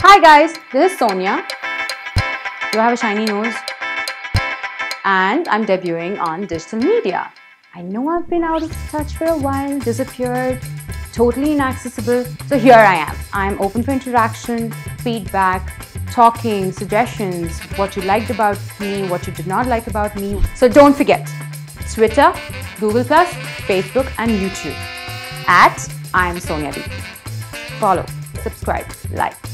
Hi guys, this is Sonia. Do I have a shiny nose? And I'm debuting on digital media. I know I've been out of touch for a while, disappeared, totally inaccessible. So here I am. I'm open for interaction, feedback, talking, suggestions, what you liked about me, what you did not like about me. So don't forget, Twitter, Google+, Facebook and YouTube at I'm Sonia D. Follow, subscribe, like.